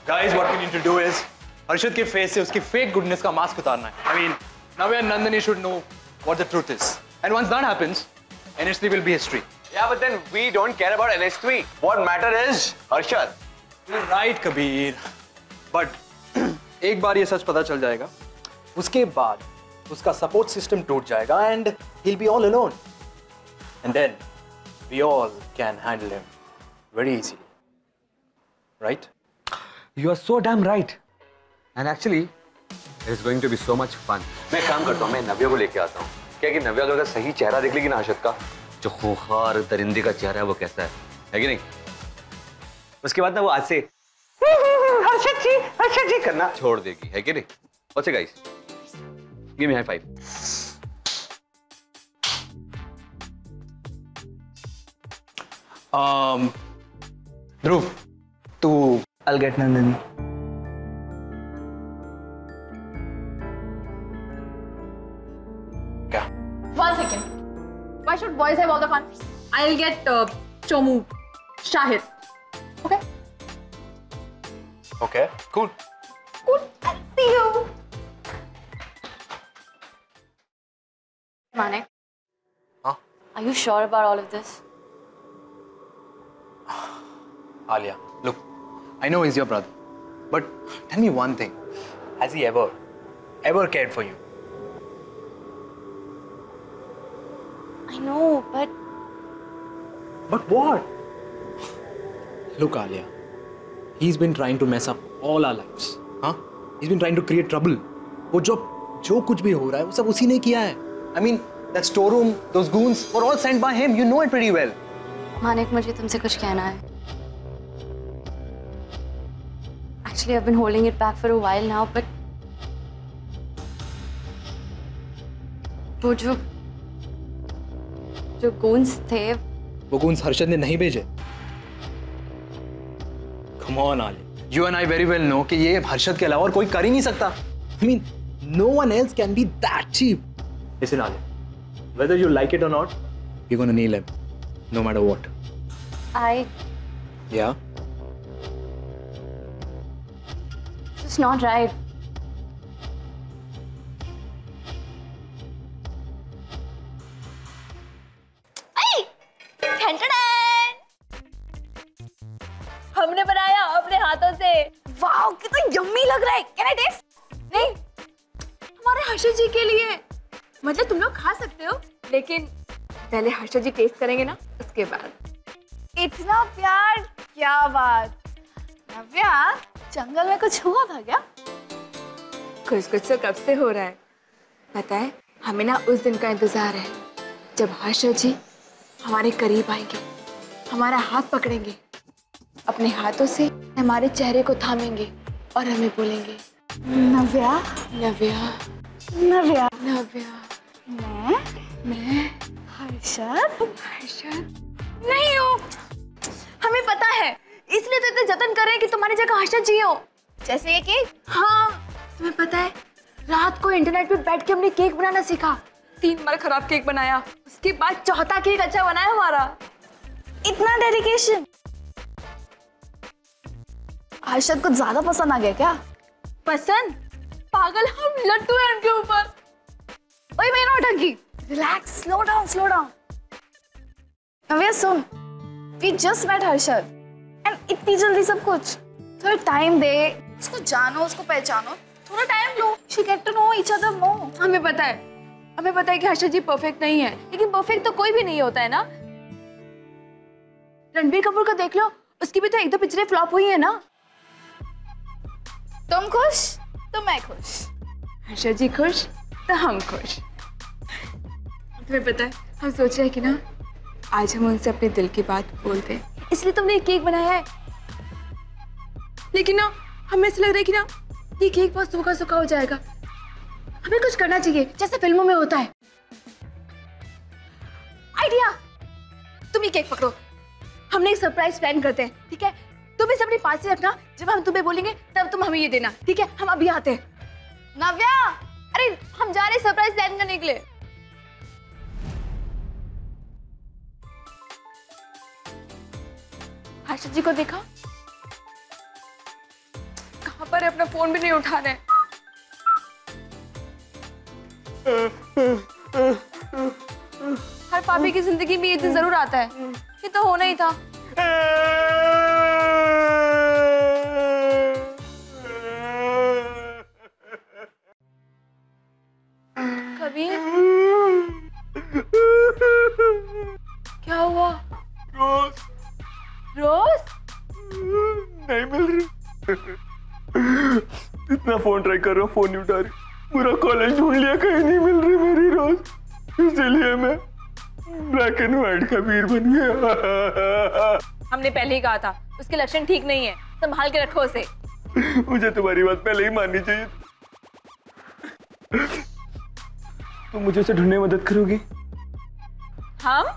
Guys, what we need to do is Harshad के face से उसकी fake goodness का mask उतारना है. I mean, Navya and Nandini should know what the truth is. And once that happens, NH3 will be history. Yeah, but then we don't care about NH3. What matter is Harshad. You're right, Kabir. But एक बार ये सच पता चल जाएगा, उसके बाद उसका support system टूट जाएगा and he'll be all alone. And then we all can handle him very easily. Right? You are so damn right. And actually, it is going to be so much fun. मैं काम करता हूँ, मैं नव्या को लेके आता हूँ. क्या कि नव्या अगर सही चेहरा देख लेगी ना हर्षद का, जो खूंखार दरिंदे का चेहरा है वो कैसा है कि नहीं? उसके बाद ना वो आज से हर्षद जी करना छोड़ देगी, है कि नहीं? What's it, guys? Give me high five. Dhruv, तू I'll get Nandini. क्या? 1 second. Why should boys have all the fun? I'll get Chomu, Shahid. Okay? Okay, cool. Cool. I'll see you. Manik. Huh? Are you sure about all of this? Alia, look, I know he's your brother, but tell me one thing. Has he ever cared for you? I know, but... But what? Look, Alia, he's been trying to mess up all our lives. Huh? He's been trying to create trouble. वो जो कुछ भी हो रहा है, वो सब उसी ने किया है. I mean, that storeroom, those goons were all sent by him. You know it pretty well. Manik, मुझे तुमसे कुछ कहना है. Actually, I've been holding it back for a while now, but वो जो goons थे, वो goons हर्षद ने नहीं भेजे. Come on, Ali. You and I very well know कि ये हर्षद के अलावा और कोई कर ही नहीं सकता. I mean, no one else can be that cheap. Listen, Ali. Whether you like it or not, you're gonna nail him, no matter what. Yeah. It's not right. हमने बनाया अपने हाथों से. वाओ, कितना यम्मी लग रहा है. Can I taste? नहीं, हमारे हर्षद जी के लिए. मतलब तुम लोग खा सकते हो, लेकिन पहले हर्षद जी टेस्ट करेंगे ना, उसके बाद. इतना प्यार, क्या बात. नव्या, जंगल में कुछ हुआ था क्या? कुछ तो कब से हो रहा है. पता है, हमें ना उस दिन का इंतजार है जब हर्षद जी हमारे करीब आएंगे, हमारा हाथ पकड़ेंगे, अपने हाथों से हमारे चेहरे को थामेंगे और हमें बोलेंगे, नव्या, नव्या, नव्या, नव्या. मैं हर्षद नहीं हूँ. हमें पता है, इसलिए तो इतने जतन कर रहे हैं कि तुम्हारी जगह हर्षद जी हो. जैसे ये केक. हाँ, तुम्हें पता है, रात को इंटरनेट पे बैठ के हमने केक बनाना सीखा. 3 बार खराब केक बनाया, उसके बाद चौथा केक अच्छा बनाया हमारा. इतना डेडिकेशन. हर्षद कुछ ज्यादा पसंद आ गया क्या? पसंद? पागल, हम लट्टू हैं उनके ऊपर. ओए मैं नौटंकी. Relax, slow down. नव्या सुन, we just met Harshad and इतनी जल्दी सब कुछ. थोड़ा टाइम दे, उसको जानो, उसको पहचानो. थोड़ा टाइम लो. She get to know each other more. हमें पता है कि हर्षद जी परफेक्ट नहीं है, लेकिन परफेक्ट तो कोई भी नहीं होता है ना. रणबीर कपूर का देख लो, उसकी भी तो 1-2 पिक्चरें फ्लॉप हुई है ना. तुम खुश तो मैं खुश. हर्षद जी खुश तो हम खुश. तुम्हें पता है, हम सोच रहे हैं कि ना आज हम उनसे अपने दिल की बात बोलते हैं, इसलिए तुमने ये केक बनाया है. लेकिन ना हमें ऐसा लग रहा है कि ना ये केक बहुत सूखा सूखा हो जाएगा. हमें कुछ करना चाहिए, जैसे फिल्मों में होता है. आइडिया, तुम ये केक पकड़ो, हमने एक सरप्राइज प्लान करते हैं, ठीक है? तुम इसे अपने पास ही रखना, जब हम तुम्हें बोलेंगे तब तुम हमें ये देना, ठीक है? हम अभी आते हैं. नव्या, अरे हम जा रहे सरप्राइज प्लान करने के लिए. हर्षद जी को देखा? पर अपना फोन भी नहीं उठा रहे। हर पापी की जिंदगी में ये दिन जरूर आता है, ये तो होना ही था। कभी क्या हुआ? रोज रोज नहीं मिल रही। इतना फोन ट्राई कर रहा हूँ, फोन नहीं उठा रही। पूरा कॉलेज ढूंढ लिया, कहीं नहीं मिल रही मेरी रोज। इसलिए मैं ब्लैक एंड व्हाइट का वीर बन गया। हमने पहले ही कहा था उसके लक्षण ठीक नहीं है, संभाल के रखो उसे। मुझे तुम्हारी बात पहले ही माननी चाहिए। तुम मुझे उसे ढूंढने में मदद करोगी? हम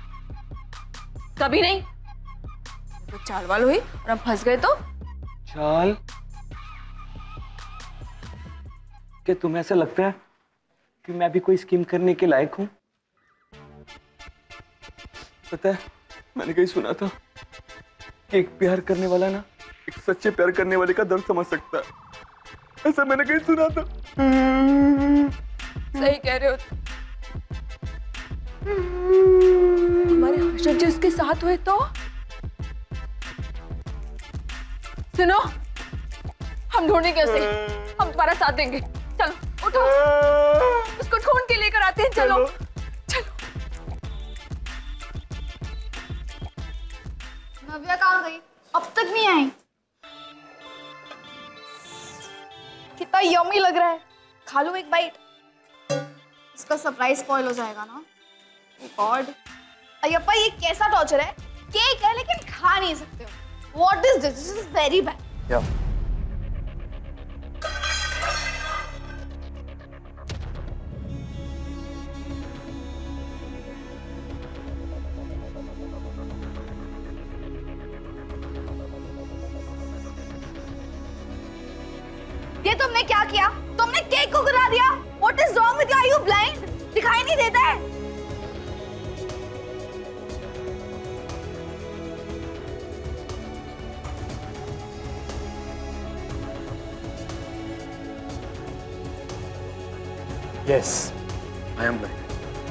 कभी नहीं। तो चाल वाल हुई और हम फंस गए तो? चाल? क्या तुम्हें ऐसा लगता है कि मैं भी कोई स्कीम करने के लायक हूं? पता है, मैंने कहीं सुना था कि एक प्यार करने वाला ना एक सच्चे प्यार करने वाले का दर्द समझ सकता है। ऐसा मैंने कहीं सुना था। सही कह रहे हो। हमारे हर्षद जी उसके साथ हुए तो? सुनो, हम ढूंढेंगे उसे, हम तुम्हारा साथ देंगे। चलो उठो, उसको ढूंढ के लेकर आते हैं। चलो चलो। नव्या कहाँ गई? अब तक नहीं आई। कितना यम्मी लग रहा है, खा लो एक बाइट। इसका सरप्राइज स्पॉइल हो जाएगा ना। गॉड, अयप्पा ये कैसा टॉर्चर है? केक है लेकिन खा नहीं सकते हो। What is this? This is very bad. क्या? ये तुमने क्या किया? तुमने केक को गिरा दिया। What is wrong with you? Are you blind? दिखाई नहीं देता है? Yes, I am blind.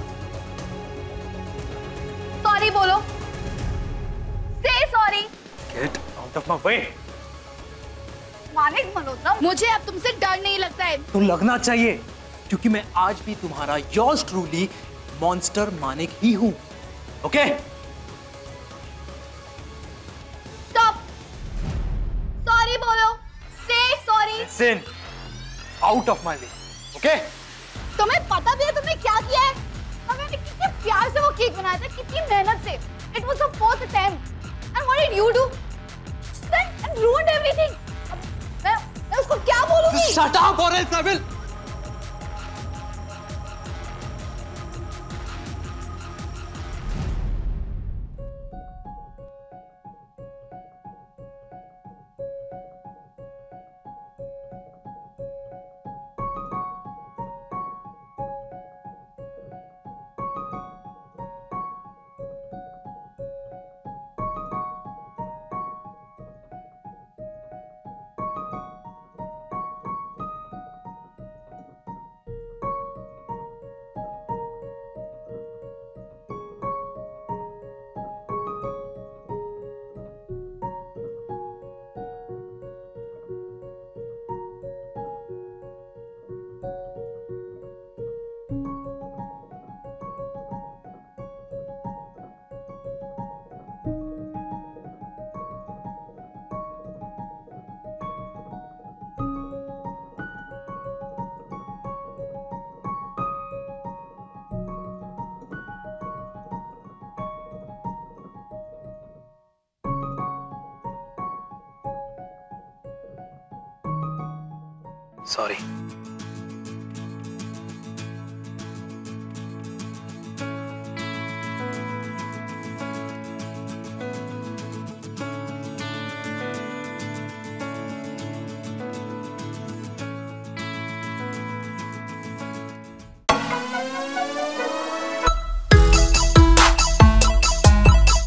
Sorry बोलो। Say sorry. Get out of my way. Manik Malhotra, मुझे अब तुमसे डर नहीं लगता है। तो लगना चाहिए, क्योंकि मैं आज भी तुम्हारा योर्स ट्रूली मॉन्स्टर मानिक ही हूं। ओके? स्टॉप। सॉरी बोलो। Say sorry. Listen, out of my way. Okay? तुम्हें पता भी है तुमने क्या किया है? हमने कितने प्यार से वो केक बनाया था, कितनी मेहनत से। It was the fourth attempt. And what did you do? Just went and ruined everything. मैं उसको क्या बोलूंगी? Shut up or else I will. Sorry.